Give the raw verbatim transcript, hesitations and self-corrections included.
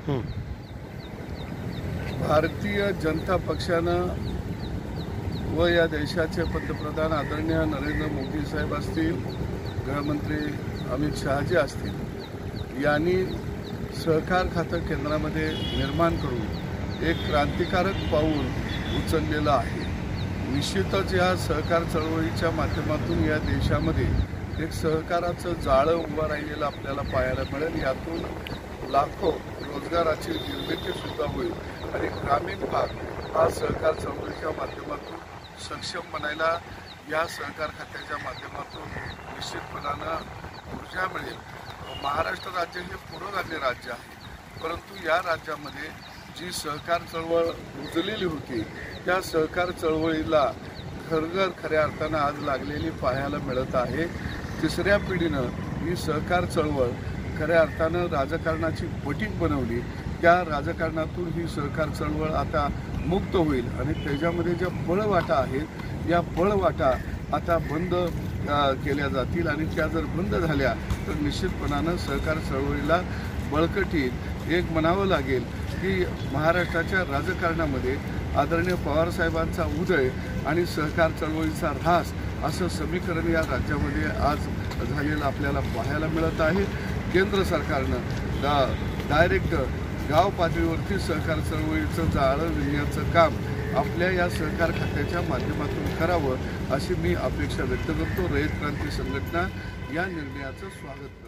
भारतीय जनता पक्षानं व या देशाचे पंतप्रधान आदरणीय नरेंद्र मोदी साहेब असतील, गृहमंत्री अमित शहाजी असतील यांनी सहकार खातं केंद्रामध्ये निर्माण करून एक क्रांतिकारक पाऊल उचललेलं आहे। निश्चितच या सहकार चळवळीच्या माध्यमातून या देशामध्ये एक सहकाराचं जाळं उभं राहिलेलं आपल्याला पाहायला मिळेल। यातून लाखो रोजगाराची निर्मिती सुद्धा होईल आणि ग्रामीण भाग हा सहकार चळवळीच्या माध्यमातून सक्षम बनायला या सहकार खात्याच्या माध्यमातून निश्चितपणानं ऊर्जा मिळेल। महाराष्ट्र राज्य हे पुरोगामी राज्य आहे, परंतु या राज्यामध्ये जी सहकार चळवळ रुजलेली होती त्या सहकार चळवळीला घरघर खऱ्या अर्थानं आज लागलेली पाहायला मिळत आहे। तिसऱ्या पिढीनं ही सहकार चळवळ खऱ्या अर्थानं राजकारणाची पटीक बनवली। त्या राजकारणातून ही सहकार चळवळ आता मुक्त होईल आणि त्याच्यामध्ये ज्या पळवाटा आहेत या पळवाटा आता बंद केल्या जातील आणि त्या जर बंद झाल्या तर निश्चितपणानं सहकार चळवळीला बळकटी एक म्हणावं लागेल की महाराष्ट्राच्या राजकारणामध्ये आदरणीय पवारसाहेबांचा उदय आणि सहकार चळवळीचा ऱ्हास असं समीकरण या राज्यामध्ये आज झालेलं आपल्याला पाहायला मिळत आहे। केंद्र सरकारनं डा डायरेक्ट गाव पातळीवरती सहकार चळवळीचं जाळं विणण्याचं काम आपल्या या सहकार खात्याच्या माध्यमातून करावं अशी मी अपेक्षा व्यक्त करतो। रयत क्रांती संघटना या निर्णयाचं स्वागत करतो।